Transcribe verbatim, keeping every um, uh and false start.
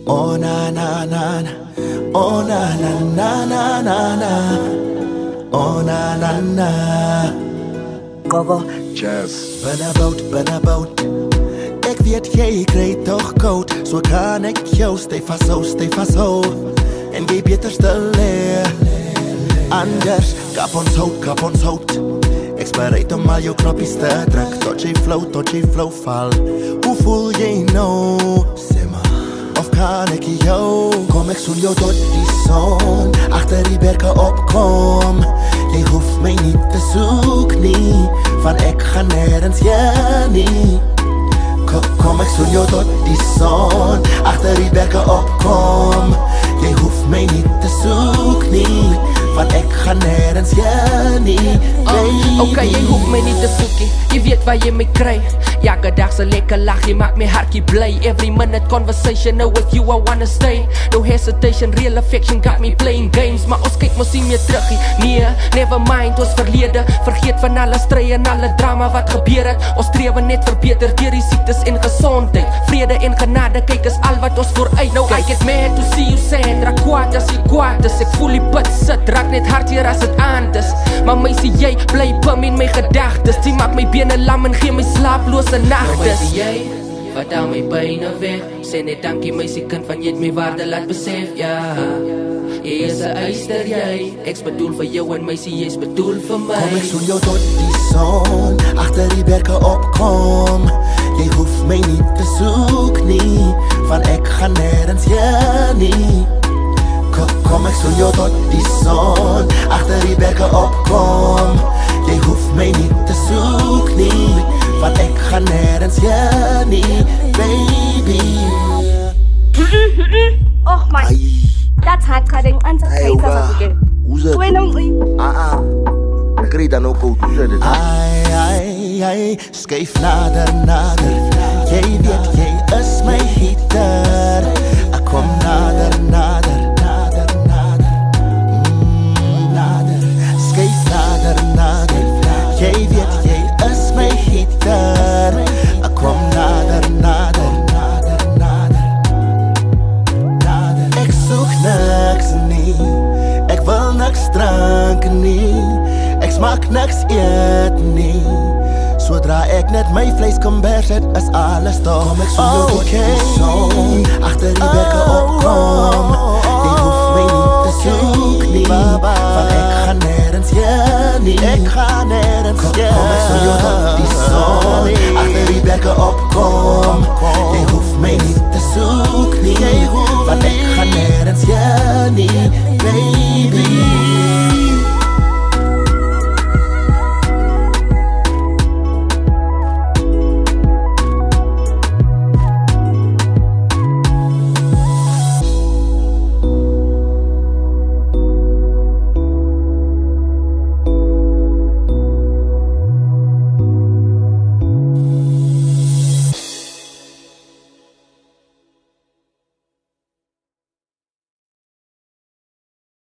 Oh na na na na, oh na na na na na na, oh na na na. Cover Jazz. Ben about, ben about. Ik weet jy kry toch koud, so kan ek jou stay vashou, stay vashou. En jy beter stil lê. Anders kap ons hout, kap ons hout. Ek's bereid om al jou knoppies te druk, tot jy flow, tot jy flow val. Hoe voel jy nou? Sê maar, of kan ek jou? Kom ek soen jou tot die son, agter die berge opkom. Jy hoef my nie te soek nie, van ek gaan nergens heen nie. Kom, kom ek soen jou tot die son, agter die berge opkom. Jy hoef my nie te soek nie, van ek gaan nergens heen nie. uh, Ok, jy hoef my nie te soek nie, jy weet waar jy my kry. Elke dag se lekker lach, jy maak my hartjie bly. Every minute conversation, now with you I wanna stay. No hesitation, real affection got me playing games. Maar ons kyk mos nie meer terug nie. Nee, never mind, ons verlede. Vergeet van alle stry en alle drama wat gebeur het. Ons strewe net verbeter deur die siektes en gezondheid. Vrede en genade, kyk is al wat ons vooruit. Nou I get mad to see you sad, raak kwaad as jy kwaad is. Ek voel die put sit, raak net hartjeer as het aand is. Maar meisie, jy bly pum in my gedagtes. Die maak my bene lam en gee my slaaplose nagtes. Meisie, jy vat al my pijne weg. Sê net dankie meisie kind, van jy het my waarde laat besef, ja. Jy is een eister, jy. Ek's bedoel vir jou en meisie, jy's bedoel vir my. Kom ek soen jou tot die son, agter die berge opkom. Jy hoef my nie te soek nie, van ek gaan nergens heen nie. Kom, kom ek soen jou tot die son, agter die berge opkom. Jy hoef my nie te soek nie, van ek gaan nergens heen nie, baby. Oh my, that's hard cutting. Answer Hey, kaysa Uga. sa sige. Hoe Wait, no, wait. Ah, ah. Ek kry dan ook hoe sê dit. Ai, ai, ai, skuif nader, nader. Jy weet jy is my heater. Ek kom nader, nader, nader, nader. Mm, nader, skuif nader, nader. Jy weet jy is my heater. Ek kom nader, nader, nader, nader, nader. Ek soek niks nie, ek wil niks drank nie. Ek smaak niks eet nie. Sodra ek net my vlees kom bers, het is alles toch. Kom ek soen jou tot die son, agter die berge opkom. Jy hoef my nie te soek nie, van ek gaan nergens heen nie. Ek gaan nergens heen. Kom ek soen jou tot die son, agter die berge opkom. Jy hoef my nie te soek nie, van ek gaan nergens heen nie, baby.